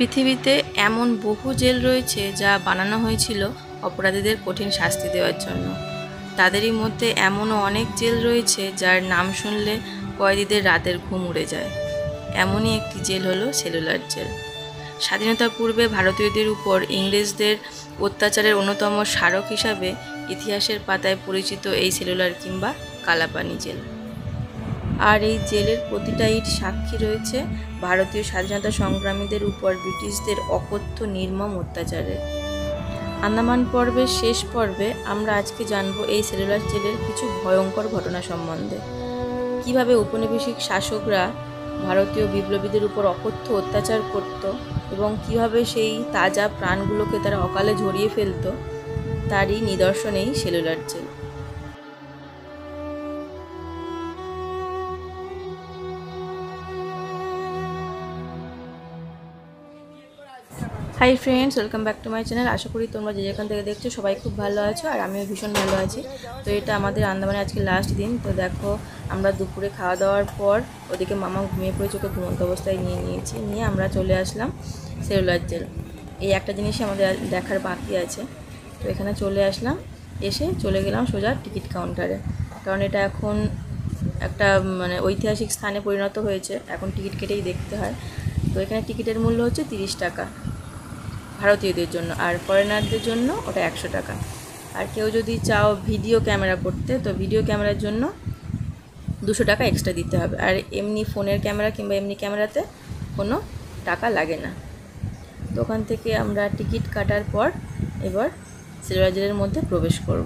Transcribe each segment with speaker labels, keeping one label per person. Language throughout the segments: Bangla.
Speaker 1: পৃথিবীতে এমন বহু জেল রয়েছে যা বানানো হয়েছিল অপরাধীদের কঠিন শাস্তি দেওয়ার জন্য। তাদেরই মধ্যে এমনও অনেক জেল রয়েছে যার নাম শুনলে কয়েদিদের রাতের ঘুম উড়ে যায়। এমনই একটি জেল হলো সেলুলার জেল। স্বাধীনতার পূর্বে ভারতীয়দের উপর ইংরেজদের অত্যাচারের অন্যতম স্মারক হিসাবে ইতিহাসের পাতায় পরিচিত এই সেলুলার কিংবা কালাপানি জেল। আর এই জেলের প্রতিটা ইট সাক্ষী রয়েছে ভারতীয় স্বাধীনতা সংগ্রামীদের উপর ব্রিটিশদের অকথ্য নির্মম অত্যাচারের। আন্দামান পর্বের শেষ পর্বে আমরা আজকে জানব এই সেলুলার জেলের কিছু ভয়ঙ্কর ঘটনা সম্বন্ধে। কিভাবে ঔপনিবেশিক শাসকরা ভারতীয় বিপ্লবীদের উপর অকথ্য অত্যাচার করত এবং কিভাবে সেই তাজা প্রাণগুলোকে তারা অকালে ঝরিয়ে ফেলত, তারই নিদর্শন এই cellular jail. Hi friends, welcome back to my channel. আশা করি তোমরা যে যেখান থেকে দেখছো সবাই খুব ভালো আছো, আর আমিও ভীষণ ভালো আছি। তো এটা আমাদের আন্দামানে আজকে লাস্ট দিন। তো দেখো, আমরা দুপুরে খাওয়া দাওয়ার পর ওদিকে মামা ঘুমিয়ে পড়ে চোখে ঘুমন্ত অবস্থায় নিয়ে আমরা চলে আসলাম সেলুলার জেল। এই একটা জিনিসই আমাদের দেখার বাকি আছে। তো এখানে চলে আসলাম, এসে চলে গেলাম সোজা টিকিট কাউন্টারে, কারণ এটা এখন একটা ঐতিহাসিক স্থানে পরিণত হয়েছে। এখন টিকিট কেটেই দেখতে হয়। তো এখানে টিকিটের মূল্য হচ্ছে 30 টাকা ভারতীয়দের জন্য, আর ফরেনারদের জন্য ওটা 100 টাকা। আর কেউ যদি চাও ভিডিও ক্যামেরা করতে, তো ভিডিও ক্যামেরার জন্য 200 টাকা এক্সট্রা দিতে হবে। আর এমনি ফোনের ক্যামেরা কিংবা এমনি ক্যামেরাতে কোনো টাকা লাগে না। তো ওখান থেকে আমরা টিকিট কাটার পর এবার সেলুলার জেলের মধ্যে প্রবেশ করব।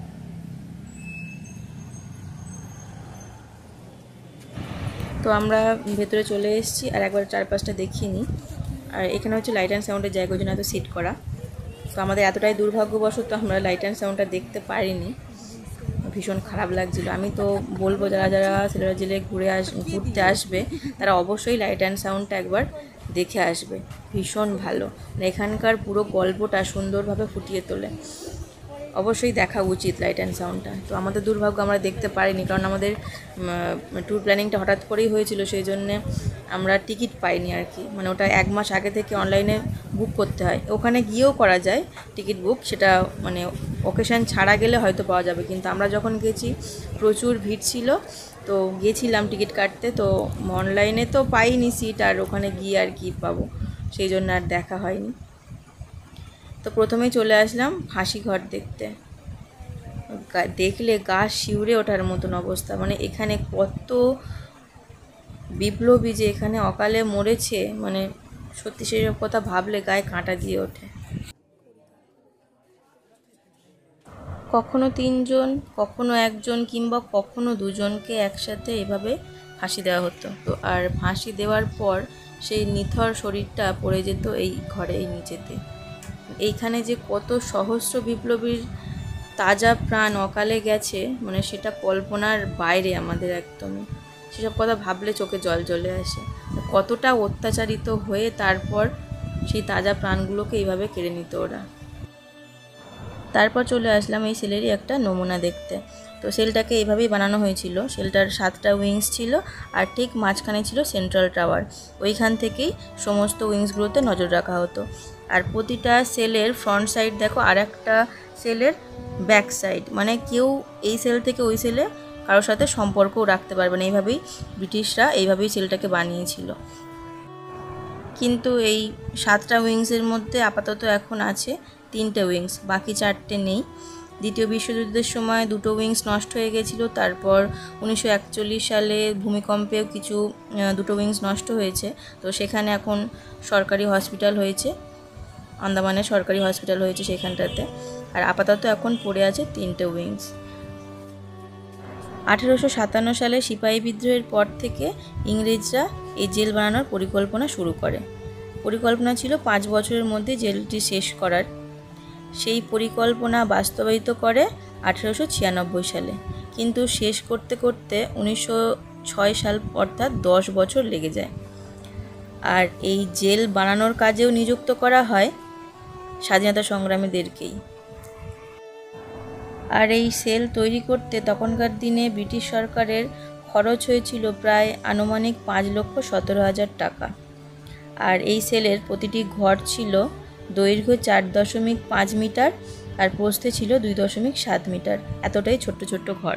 Speaker 1: তো আমরা ভেতরে চলে এসেছি, আর একবার চারপাশটা দেখিয়ে নিই। আর এখানে হচ্ছে লাইট অ্যান্ড সাউন্ডের জায়গার জন্য এত সিট করা। তো আমাদের এতটাই দুর্ভাগ্যবশত আমরা লাইট অ্যান্ড সাউন্ডটা দেখতে পারিনি, ভীষণ খারাপ লাগছিল। আমি তো বলবো যারা যারা সেলুলার জেলে ঘুরতে আসবে তারা অবশ্যই লাইট অ্যান্ড সাউন্ডটা একবার দেখে আসবে, ভীষণ ভালো। এখানকার পুরো গল্পটা সুন্দরভাবে ফুটিয়ে তোলে, অবশ্যই দেখা উচিত লাইট অ্যান্ড সাউন্ডটা। তো আমাদের দুর্ভাগ্য আমরা দেখতে পারিনি, কারণ আমাদের ট্যুর প্ল্যানিংটা হঠাৎ করেই হয়েছিল, সেই জন্যে আমরা টিকিট পাইনি আর কি। ওটা 1 মাস আগে থেকে অনলাইনে বুক করতে হয়। ওখানে গিয়েও করা যায় টিকিট বুক, সেটা অকেশান ছাড়া গেলে হয়তো পাওয়া যাবে। কিন্তু আমরা যখন গেছি প্রচুর ভিড় ছিল, তো গিয়েছিলাম টিকিট কাটতে, তো অনলাইনে তো পাইনি সিট, আর ওখানে গিয়ে আর কি পাবো, সেই জন্য আর দেখা হয়নি। তো প্রথমেই চলে আসলাম ফাঁসি ঘর দেখতে। দেখলে গা শিউরে ওঠার মতন অবস্থা। এখানে কত বিপ্লবী যে এখানে অকালে মরেছে, সত্যি সেই সব কথা ভাবলে গায়ে কাঁটা দিয়ে ওঠে। কখনো 3 জন, কখনো 1 জন, কিংবা কখনো 2 জনকে একসাথে এভাবে ফাঁসি দেওয়া হতো। তো আর ফাঁসি দেওয়ার পর সেই নিথর শরীরটা পড়ে যেত এই ঘরে, এই নিচেতে। এইখানে যে কত সহস্র বিপ্লবীর তাজা প্রাণ অকালে গেছে, সেটা কল্পনার বাইরে আমাদের একদমই। সেসব কথা ভাবলে চোখে জল চলে আসে। কতটা অত্যাচারিত হয়ে তারপর সেই তাজা প্রাণগুলোকে এইভাবে কেড়ে নিত ওরা। তারপর চলে আসলাম এই সেলেরই একটা নমুনা দেখতে। তো সেলটাকে এইভাবেই বানানো হয়েছিল। সেলটার 7টা উইংস ছিল, আর ঠিক মাঝখানে ছিল সেন্ট্রাল টাওয়ার। ওইখান থেকেই সমস্ত উইংসগুলোতে নজর রাখা হতো। আর প্রতিটা সেলের ফ্রন্ট সাইড দেখো, আর একটা সেলের ব্যাক সাইড, কেউ এই সেল থেকে ওই সেলে কারোর সাথে সম্পর্কও রাখতে পারবে না। এইভাবেই ব্রিটিশরা এইভাবেই সেলটাকে বানিয়েছিল। কিন্তু এই 7টা উইংসের মধ্যে আপাতত এখন আছে 3টে উইংস, বাকি 4টে নেই। দ্বিতীয় বিশ্বযুদ্ধের সময় 2টো উইংস নষ্ট হয়ে গেছিলো। তারপর 1941 সালে ভূমিকম্পেও 2টো উইংস নষ্ট হয়েছে। তো সেখানে এখন সরকারি হসপিটাল হয়েছে, আন্দামানের সরকারি হসপিটাল হয়েছে সেখানটাতে। আর আপাতত এখন পড়ে আছে 3টে উইংস। 1857 সালে সিপাহী বিদ্রোহের পর থেকে ইংরেজরা এই জেল বানানোর পরিকল্পনা শুরু করে। পরিকল্পনা ছিল 5 বছরের মধ্যে জেলটি শেষ করার। সেই পরিকল্পনা বাস্তবায়িত করে 1896 সালে, কিন্তু শেষ করতে করতে 1906 সাল, অর্থাৎ 10 বছর লেগে যায়। আর এই জেল বানানোর কাজেও নিযুক্ত করা হয় স্বাধীনতা সংগ্রামীদেরকেই। আর এই সেল তৈরি করতে তখনকার দিনে ব্রিটিশ সরকারের খরচ হয়েছিল প্রায় আনুমানিক 5,17,000 টাকা। আর এই সেলের প্রতিটি ঘর ছিল দৈর্ঘ্য 4.5 মিটার আর প্রস্থে ছিল 2.7 মিটার, এতটাই ছোট্ট ছোট্ট ঘর।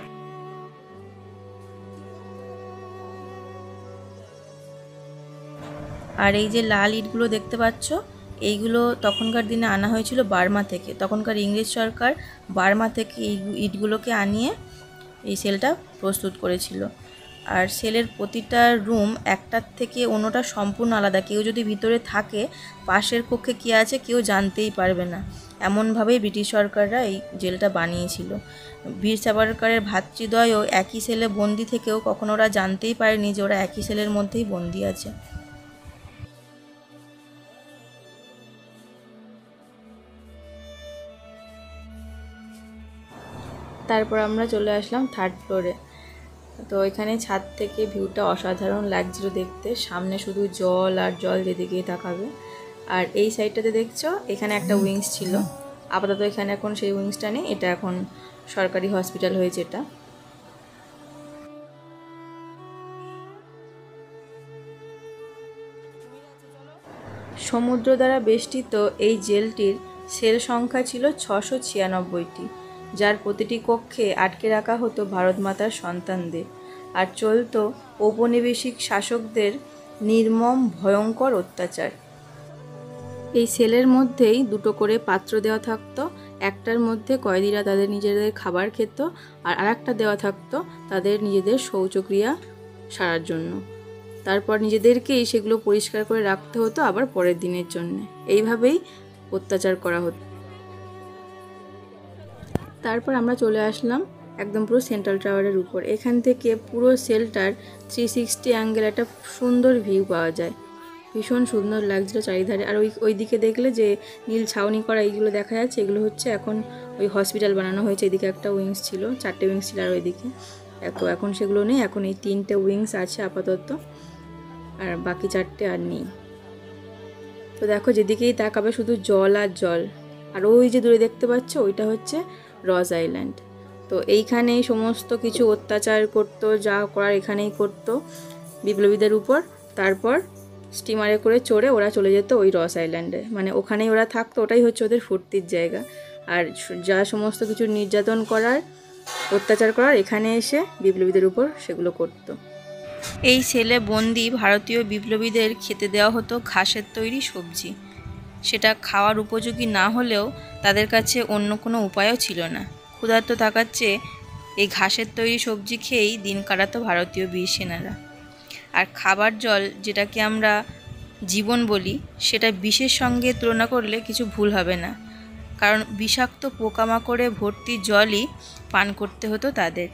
Speaker 1: আর এই যে লাল ইটগুলো দেখতে পাচ্ছ, এইগুলো তখনকার দিনে আনা হয়েছিল বার্মা থেকে। তখনকার ইংরেজ সরকার বার্মা থেকে এই ইটগুলোকে আনিয়ে এই সেলটা প্রস্তুত করেছিল। আর সেলের প্রতিটা রুম একটার থেকে অন্যটা সম্পূর্ণ আলাদা। কেউ যদি ভিতরে থাকে, পাশের কক্ষে কী আছে কেউ জানতেই পারবে না। এমনভাবেই ব্রিটিশ সরকাররা এই জেলটা বানিয়েছিল। বীর সাভারকরের ভ্রাতৃদ্বয়ও একই সেলে বন্দি থেকেও কখনো ওরা জানতেই পারেনি যে ওরা একই সেলের মধ্যেই বন্দি আছে। তারপর আমরা চলে আসলাম 3rd ফ্লোরে। তো এখানে ছাদ থেকে ভিউটা অসাধারণ লাগছিল দেখতে। সামনে শুধু জল আর জল, যেদিকেই তাকাবে। আর এই সাইডটাতে দেখছো, এখানে একটা উইংস ছিল। আপাতত এখানে এখন সেই উইংসটা নেই, এটা এখন সরকারি হসপিটাল হয়েছে এটা। সমুদ্র দ্বারা বেষ্টিত এই জেলটির সেল সংখ্যা ছিল 696টি, যার প্রতিটি কক্ষে আটকে রাখা হতো ভারত মাতার সন্তানদের। আর চলত ঔপনিবেশিক শাসকদের নির্মম ভয়ঙ্কর অত্যাচার। এই সেলের মধ্যেই 2টো করে পাত্র দেওয়া থাকতো। একটার মধ্যে কয়েদিরা তাদের নিজেদের খাবার খেত, আর আরেকটা দেওয়া থাকতো তাদের নিজেদের শৌচক্রিয়া সারার জন্য। তারপর নিজেদেরকেই সেগুলো পরিষ্কার করে রাখতে হতো আবার পরের দিনের জন্য। এইভাবেই অত্যাচার করা হতো। তারপর আমরা চলে আসলাম একদম পুরো সেন্ট্রাল টাওয়ারের উপর। এখান থেকে পুরো সেলটার 360 অ্যাঙ্গেল একটা সুন্দর ভিউ পাওয়া যায়। ভীষণ সুন্দর লাগছিল চারিধারে। আর ওই দিকে দেখলে যে নীল ছাউনি করা এইগুলো দেখা যাচ্ছে, এগুলো হচ্ছে এখন ওই হসপিটাল বানানো হয়েছে। এদিকে একটা উইংস ছিল, 4টে উইংস ছিল। আর ওইদিকে এখন সেগুলো নেই, এখন এই 3টে উইংস আছে আপাতত, আর বাকি 4টে আর নেই। তো দেখো, যেদিকেই তাকাবে শুধু জল আর জল। আর ওই যে দূরে দেখতে পাচ্ছ, ওইটা হচ্ছে রস আইল্যান্ড। তো এইখানেই সমস্ত কিছু অত্যাচার করতো, যা করার এখানেই করতো বিপ্লবীদের উপর। তারপর স্টিমারে করে চড়ে ওরা চলে যেত ওই রস আইল্যান্ডে, মানে ওখানেই ওরা থাকতো। ওটাই হচ্ছে ওদের ফুর্তির জায়গা। আর যা সমস্ত কিছু নির্যাতন করার, অত্যাচার করার, এখানে এসে বিপ্লবীদের উপর সেগুলো করতো। এই সেলে বন্দি ভারতীয় বিপ্লবীদের খেতে দেওয়া হতো ঘাসের তৈরি সবজি। সেটা খাওয়ার উপযোগী না হলেও তাদের কাছে অন্য কোনো উপায়ও ছিল না। ক্ষুধার্ত থাকার চেয়ে এই ঘাসের তৈরি সবজি খেয়েই দিন কাটাতো ভারতীয় বীর সেনারা। আর খাবার জল, যেটাকে আমরা জীবন বলি, সেটা বিষের সঙ্গে তুলনা করলে কিছু ভুল হবে না, কারণ বিষাক্ত পোকামাকড়ে ভর্তি জলই পান করতে হতো তাদের।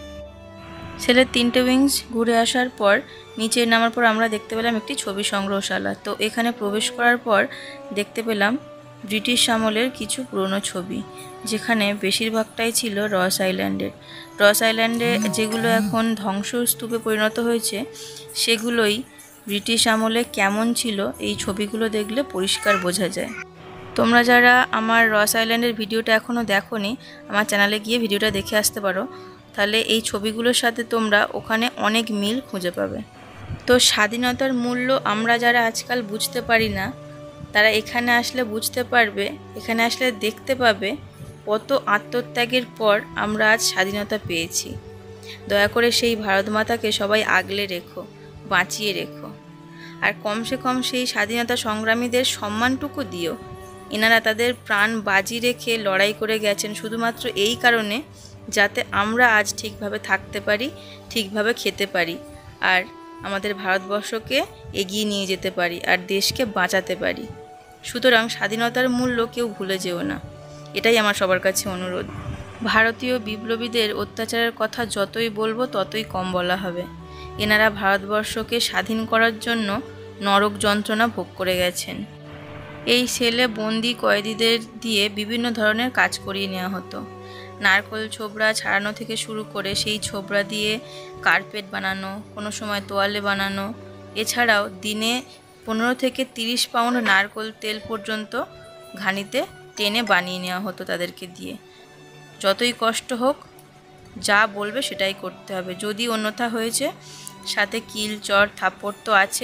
Speaker 1: সেলের 3টে উইংস ঘুরে আসার পর নিচে নামার পর আমরা দেখতে পেলাম একটি ছবি সংগ্রহশালা। তো এখানে প্রবেশ করার পর দেখতে পেলাম ব্রিটিশ আমলের কিছু পুরনো ছবি, যেখানে বেশিরভাগটাই ছিল রস আইল্যান্ডের। রস আইল্যান্ডে যেগুলো এখন ধ্বংসস্তূপে পরিণত হয়েছে, সেগুলোই ব্রিটিশ আমলে কেমন ছিল এই ছবিগুলো দেখলে পরিষ্কার বোঝা যায়। তোমরা যারা আমার রস আইল্যান্ডের ভিডিওটা এখনও দেখোনি, আমার চ্যানেলে গিয়ে ভিডিওটা দেখে আসতে পারো। তাহলে এই ছবিগুলোর সাথে তোমরা ওখানে অনেক মিল খুঁজে পাবে। তো স্বাধীনতার মূল্য আমরা যারা আজকাল বুঝতে পারি না, তারা এখানে আসলে বুঝতে পারবে, এখানে আসলে দেখতে পাবে কত আত্মত্যাগের পর আমরা আজ স্বাধীনতা পেয়েছি। দয়া করে সেই ভারত মাতাকে সবাই আগলে রেখো, বাঁচিয়ে রেখো। আর কমসে কম সেই স্বাধীনতা সংগ্রামীদের সম্মানটুকু দিও। এনারা তাদের প্রাণ বাজি রেখে লড়াই করে গেছেন শুধুমাত্র এই কারণে, যাতে আমরা আজ ঠিকভাবে থাকতে পারি, ঠিকভাবে খেতে পারি, আর আমাদের ভারতবর্ষকে এগিয়ে নিয়ে যেতে পারি, আর দেশকে বাঁচাতে পারি। সুতরাং স্বাধীনতার মূল্য কেউ ভুলে যেও না, এটাই আমার সবার কাছে অনুরোধ। ভারতীয় বিপ্লবীদের অত্যাচারের কথা যতই বলবো ততই কম বলা হবে। এনারা ভারতবর্ষকে স্বাধীন করার জন্য নরক যন্ত্রণা ভোগ করে গেছেন। এই সেলে বন্দি কয়েদিদের দিয়ে বিভিন্ন ধরনের কাজ করিয়ে নেওয়া হতো। নারকেল ছোবড়া ছাড়ানো থেকে শুরু করে সেই ছোবড়া দিয়ে কার্পেট বানানো, কোনো সময় তোয়ালে বানানো, এছাড়াও দিনে 15 থেকে 30 পাউন্ড নারকেল তেল পর্যন্ত ঘানিতে টেনে বানিয়ে নেওয়া হতো তাদেরকে দিয়ে। যতই কষ্ট হোক, যা বলবে সেটাই করতে হবে। যদি অন্যথা হয়েছে, সাথে কিল চর থাপ্পড় তো আছেই,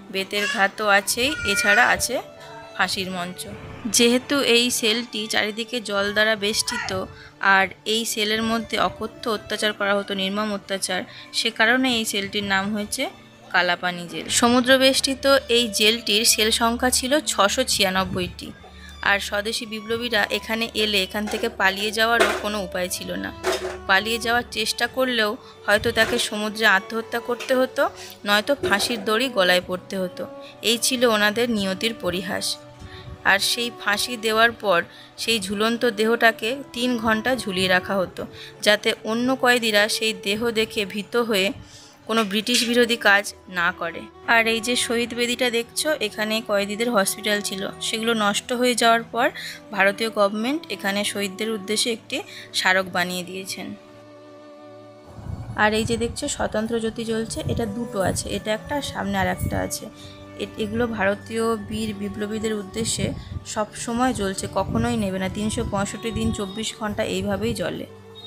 Speaker 1: বেতের ঘাট তো আছেই, এছাড়া আছে ফাঁসির মঞ্চ। যেহেতু এই সেলটি চারিদিকে জল দ্বারা বেষ্টিত আর এই সেলের মধ্যে অকথ্য অত্যাচার করা হতো, নির্মম অত্যাচার, সে কারণে এই সেলটির নাম হয়েছে কালাপানি জেল। সমুদ্র বেষ্টিত এই জেলটির সেল সংখ্যা ছিল 696টি। আর স্বদেশি বিপ্লবীরা এখানে এলে এখান থেকে পালিয়ে যাওয়ারও কোনো উপায় ছিল না। পালিয়ে যাওয়ার চেষ্টা করলেও হয়তো তাকে সমুদ্রে আত্মহত্যা করতে হতো, নয়তো ফাঁসির দড়ি গলায় পড়তে হতো। এই ছিল ওনাদের নিয়তির পরিহাস। আর সেই ফাঁসি দেওয়ার পর সেই ঝুলন্ত দেহটাকে 3 ঘন্টা ঝুলিয়ে রাখা হতো, যাতে অন্য কয়েদিরা সেই দেহ দেখে ভীত হয়ে কোনো ব্রিটিশ বিরোধী কাজ না করে। আর এই যে শহীদ বেদিটা দেখছো, এখানে কয়েদিদের হসপিটাল ছিল, সেগুলো নষ্ট হয়ে যাওয়ার পর ভারতীয় গভর্নমেন্ট এখানে শহীদদের উদ্দেশ্যে একটি স্মারক বানিয়ে দিয়েছেন। আর এই যে দেখছো স্বতন্ত্র জ্যোতি জ্বলছে, এটা দুটো আছে, এটা একটা সামনে আর একটা আছে। এগুলো ভারতীয় বীর বিপ্লবীদের উদ্দেশ্যে সব সময় জ্বলছে, কখনোই নেবে না। 365 দিন 24 ঘন্টা এইভাবেই জ্বলে।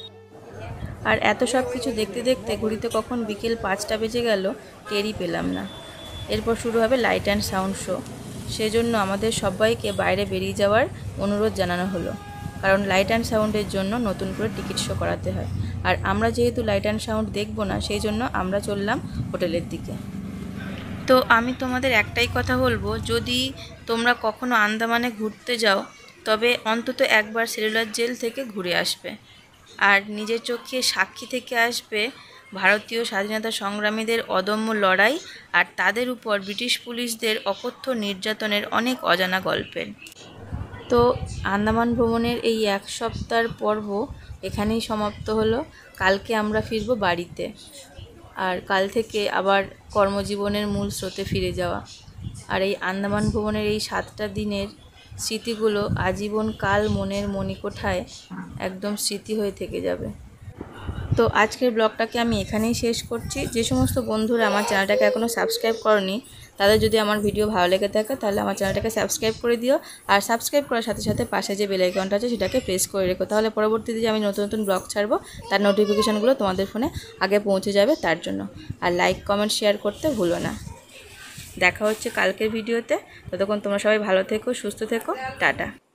Speaker 1: আর এত সব কিছু দেখতে দেখতে ঘড়িতে কখন বিকেল 5টা বেজে গেল টেরই পেলাম না। এরপর শুরু হবে লাইট অ্যান্ড সাউন্ড শো। সেজন্য আমাদের সবাইকে বাইরে বেরিয়ে যাওয়ার অনুরোধ জানানো হলো, কারণ লাইট অ্যান্ড সাউন্ডের জন্য নতুন করে টিকিট শো করাতে হয়। আর আমরা যেহেতু লাইট অ্যান্ড সাউন্ড দেখবো না, সেই জন্য আমরা চললাম হোটেলের দিকে। তো আমি তোমাদের একটাই কথা বলবো, যদি তোমরা কখনো আন্দামানে ঘুরতে যাও তবে অন্তত একবার সেলুলার জেল থেকে ঘুরে আসবে, আর নিজের চোখে সাক্ষী থেকে আসবে ভারতীয় স্বাধীনতা সংগ্রামীদের অদম্য লড়াই আর তাদের উপর ব্রিটিশ পুলিশদের অকথ্য নির্যাতনের অনেক অজানা গল্পের। তো আন্দামান ভ্রমণের এই 1 সপ্তাহের পর্ব এখানেই সমাপ্ত হলো। কালকে আমরা ফিরবো বাড়িতে, আর কাল থেকে আবার কর্মজীবনের মূল স্রোতে ফিরে যাওয়া। আর এই আন্দামান ভ্রমণের এই 7টা দিনের স্মৃতিগুলো আজীবন কাল মনের মণিকোঠায় একদম স্মৃতি হয়ে থেকে যাবে। তো আজকের ব্লগটাকে আমি এখানেই শেষ করছি। যে সমস্ত বন্ধুরা আমার চ্যানেলটাকে এখনও সাবস্ক্রাইব করনি, তাদের যদি আমার ভিডিও ভালো লেগে থাকে তাহলে আমার চ্যানেলটাকে সাবস্ক্রাইব করে দিও। আর সাবস্ক্রাইব করার সাথে সাথে পাশে যে বেল আইকনটা আছে সেটাকে প্রেস করে রেখো, তাহলে পরবর্তীতে যে আমি নতুন নতুন ব্লগ ছাড়বো তার নোটিফিকেশানগুলো তোমাদের ফোনে আগে পৌঁছে যাবে তার জন্য। আর লাইক কমেন্ট শেয়ার করতে ভুলো না। দেখা হচ্ছে কালকের ভিডিওতে। ততক্ষণ তোমরা সবাই ভালো থেকো, সুস্থ থেকো, টাটা।